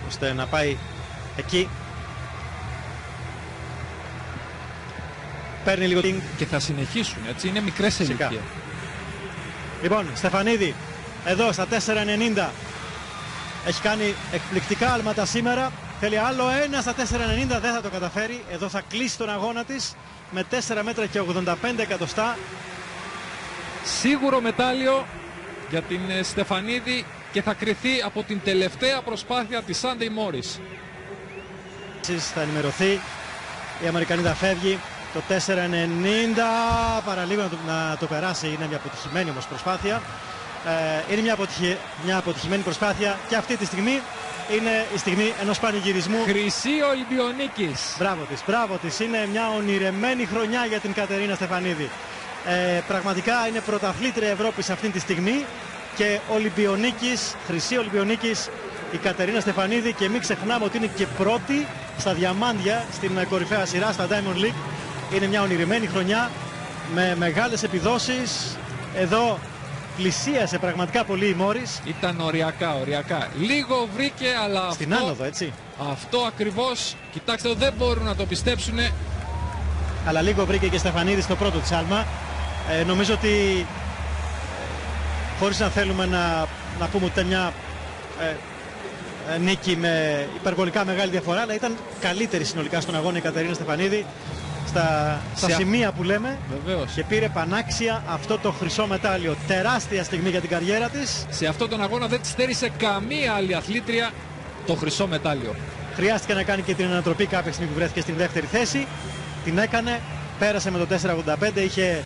ώστε να πάει εκεί. Παίρνει λίγο και θα συνεχίσουν, έτσι, είναι μικρές σε ηλικία. Λοιπόν, Στεφανίδη εδώ στα 4.90 έχει κάνει εκπληκτικά άλματα σήμερα. Θέλει άλλο ένα στα 4.90, δεν θα το καταφέρει. Εδώ θα κλείσει τον αγώνα της με 4 μέτρα και 85 εκατοστά. Σίγουρο μετάλλιο για την Στεφανίδη και θα κριθεί από την τελευταία προσπάθεια της Σάντεϊ Μόρις. Θα ενημερωθεί, η Αμερικανίδα φεύγει. Το 4.90 παραλίγο να το περάσει, είναι μια αποτυχημένη όμως προσπάθεια. Είναι μια αποτυχημένη προσπάθεια και αυτή τη στιγμή είναι η στιγμή ενός πανηγυρισμού. Χρυσή Ολυμπιονίκης. Μπράβο της, είναι μια ονειρεμένη χρονιά για την Κατερίνα Στεφανίδη. Πραγματικά είναι πρωταθλήτρια Ευρώπης αυτή τη στιγμή και Ολυμπιονίκης, χρυσή Ολυμπιονίκης η Κατερίνα Στεφανίδη, και μην ξεχνάμε ότι είναι και πρώτη στα διαμάντια στην κορυφαία σειρά, στα Diamond League. Είναι μια ονειρεμένη χρονιά με μεγάλες επιδόσεις. Εδώ πλησίασε πραγματικά πολύ η Μόρις. Ήταν οριακά. Λίγο βρήκε, αλλά στην άνοδο, έτσι. Αυτό ακριβώς, κοιτάξτε, δεν μπορούν να το πιστέψουν. Αλλά λίγο βρήκε και Στεφανίδη στο πρώτο της άλμα. Νομίζω ότι χωρίς να θέλουμε να πούμε ότι ήταν μια νίκη με υπερβολικά μεγάλη διαφορά, αλλά ήταν καλύτερη συνολικά στον αγώνα η Κατερίνα Στεφανίδη στα σημεία που λέμε. Βεβαίως. Και πήρε πανάξια αυτό το χρυσό μετάλλιο. Τεράστια στιγμή για την καριέρα της. Σε αυτόν τον αγώνα δεν της στέρισε καμία άλλη αθλήτρια το χρυσό μετάλλιο. Χρειάστηκε να κάνει και την ανατροπή κάποια στιγμή που βρέθηκε στην δεύτερη θέση. Την έκανε, πέρασε με το 4.85, είχε